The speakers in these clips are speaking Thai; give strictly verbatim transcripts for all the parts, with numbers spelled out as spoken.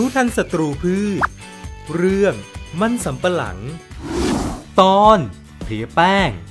ทันศัตรูพืชเรื่องมันสำปะหลังตอนเพลี้ยแป้ง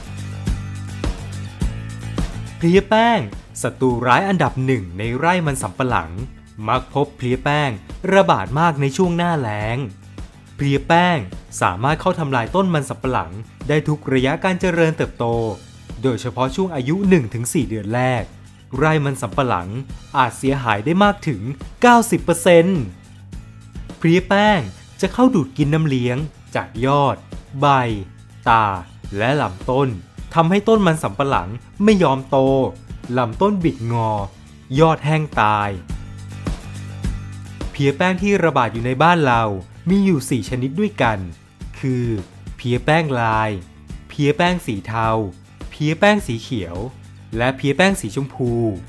เพลี้ยแป้งศัตรูร้ายอันดับหนึ่งในไร่มันสำปะหลังมักพบเพลี้ยแป้งระบาดมากในช่วงหน้าแล้งเพลี้ยแป้งสามารถเข้าทำลายต้นมันสำปะหลังได้ทุกระยะการเจริญเติบโตโดยเฉพาะช่วงอายุ หนึ่งถึงสี่ เดือนแรกไร่มันสำปะหลังอาจเสียหายได้มากถึง เก้าสิบเปอร์เซ็นต์ เพลี้ยแป้งจะเข้าดูดกินน้ำเลี้ยงจากยอดใบตาและลำต้นทำให้ต้นมันสำปะหลังไม่ยอมโตลำต้นบิดงอยอดแห้งตายเพลี้ยแป้งที่ระบาดอยู่ในบ้านเรามีอยู่สี่ชนิดด้วยกันคือเพลี้ยแป้งลายเพลี้ยแป้งสีเทาเพลี้ยแป้งสีเขียวและเพลี้ยแป้งสีชมพู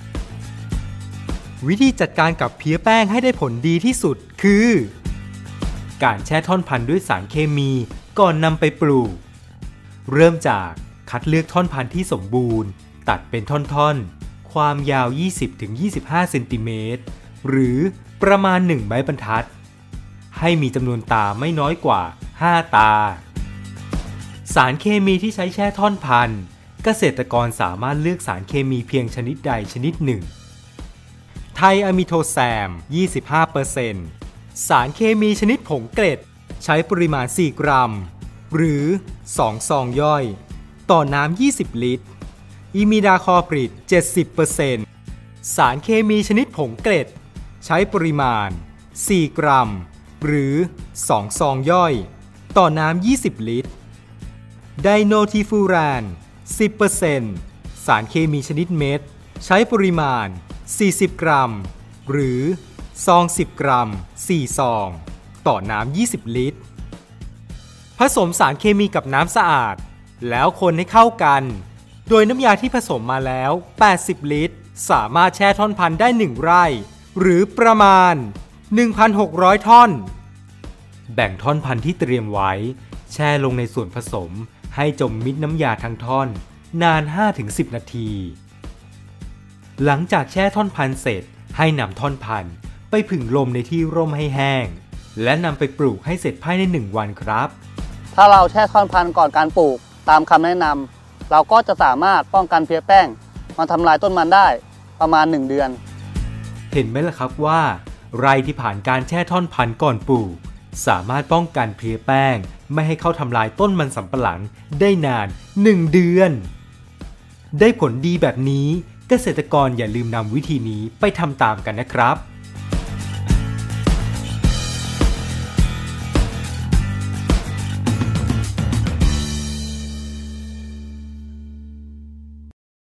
วิธีจัดการกับเพลี้ยแป้งให้ได้ผลดีที่สุดคือการแช่ท่อนพันธุ์ด้วยสารเคมีก่อนนำไปปลูกเริ่มจากคัดเลือกท่อนพันธุ์ที่สมบูรณ์ตัดเป็นท่อนๆความยาว ยี่สิบถึงยี่สิบห้า เซนติเมตรหรือประมาณหนึ่งไม้บรรทัดให้มีจำนวนตาไม่น้อยกว่าห้าตาสารเคมีที่ใช้แช่ท่อนพันธุ์เกษตรกรสามารถเลือกสารเคมีเพียงชนิดใดชนิดหนึ่งไทอะมิโทแซม ยี่สิบห้าเปอร์เซ็นต์ สารเคมีชนิดผงเกล็ดใช้ปริมาณสี่กรัมหรือสองซองย่อยต่อน้ำยี่สิบลิตรอิมิดาคลอพริด เจ็ดสิบเปอร์เซ็นต์ สารเคมีชนิดผงเกล็ดใช้ปริมาณสี่กรัมหรือสองซองย่อยต่อน้ำยี่สิบลิตรไดโนทีฟูแรน สิบเปอร์เซ็นต์ สารเคมีชนิดเม็ดใช้ปริมาณสี่สิบกรัมหรือซองสิบกรัมสี่ซองต่อน้ำยี่สิบลิตรผสมสารเคมีกับน้ำสะอาดแล้วคนให้เข้ากันโดยน้ำยาที่ผสมมาแล้วแปดสิบลิตรสามารถแช่ท่อนพันธุ์ได้หนึ่งไร่หรือประมาณ หนึ่งพันหกร้อย ท่อนแบ่งท่อนพันธุ์ที่เตรียมไว้แช่ลงในส่วนผสมให้จมมิดน้ำยาทั้งท่อนนาน ห้าถึงสิบ นาทีหลังจากแช่ท่อนพันธุ์เสร็จให้นำท่อนพันธุ์ไปผึ่งลมในที่ร่มให้แห้งและนำไปปลูกให้เสร็จภายในหนึ่งวันครับถ้าเราแช่ท่อนพันธุ์ก่อนการปลูกตามคำแนะนำเราก็จะสามารถป้องกันเพลี้ยแป้งมาทำลายต้นมันได้ประมาณหนึ่งเดือนเห็นไหมล่ะครับว่าไร่ที่ผ่านการแช่ท่อนพันธุ์ก่อนปลูกสามารถป้องกันเพลี้ยแป้งไม่ให้เข้าทำลายต้นมันสำปะหลังได้นานหนึ่งเดือนได้ผลดีแบบนี้เกษตรกรอย่าลืมนำวิธีนี้ไปทำตามกันนะครับ